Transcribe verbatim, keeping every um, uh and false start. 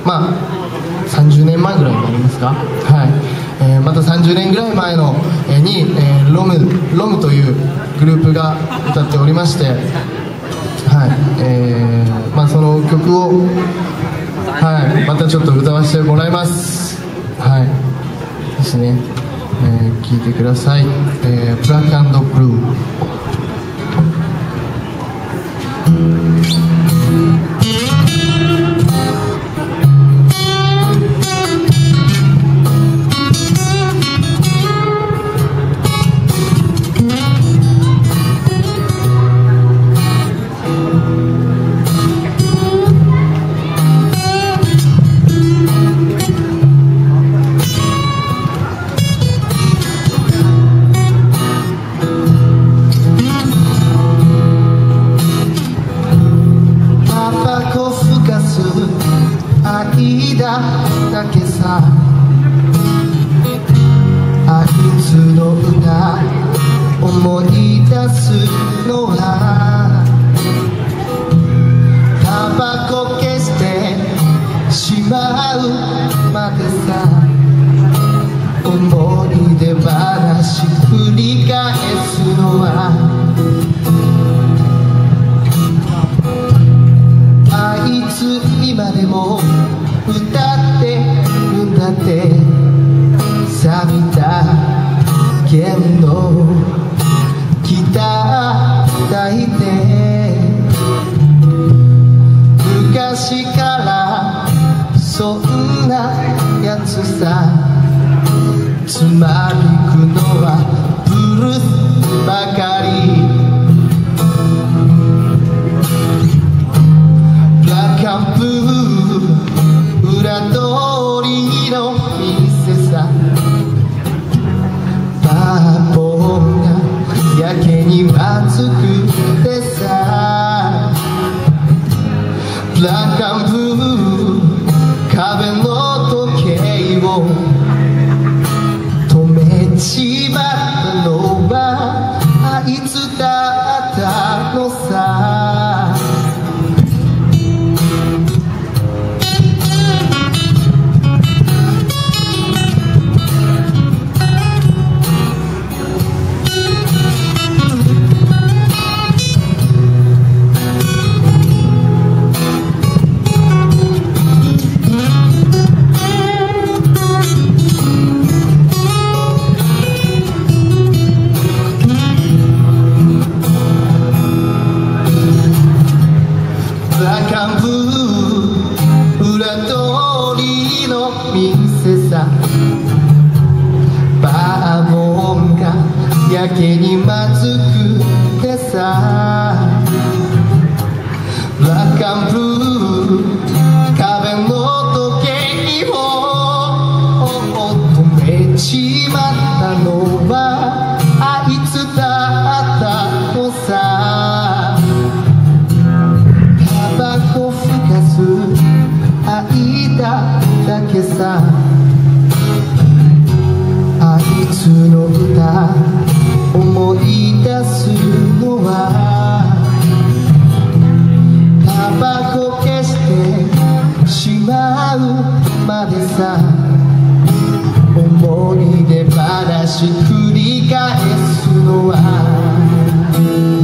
まあさんじゅうねんまえぐらいになりますか。はい、えー、またさんじゅうねんぐらい前の、えー、に、えー、ロムロムというグループが歌っておりまして、はい、えー、まあその曲を、はい、またちょっと歌わせてもらいます。はいですね、えー、聴いてください。えー、ブラック&ブルー。間だけさ、あいつの歌思い出すのはタバコ消してしまうまでさ、思い出話繰り返すのはあいつ今でも歌ってるんだって錆びた弦のギター抱いて昔からそんなやつさ、つまびくのはブルースばかり。ブラックアンブー裏通りの店さ、バーボンがやけにまずくてさ、ブラックアンブー壁の時計を止めちまったのはあいつだったのさ。バーボンがやけにまずくてさ、ブラックアンブー壁の時計を止めちまったのはあいつだったのさ。タバコふかす間だけさ、あいつの歌思い出すのはタバコ消してしまうまでさ、思い出話繰り返すのは